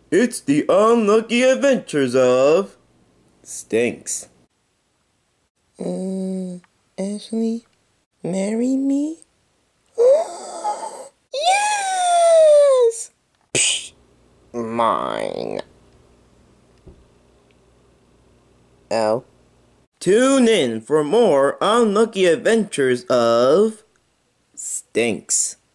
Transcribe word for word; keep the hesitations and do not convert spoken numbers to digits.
It's the unlucky adventures of Stinks. Um, Ashley, marry me? Yes! Psh, mine. Oh. Tune in for more unlucky adventures of Stinks.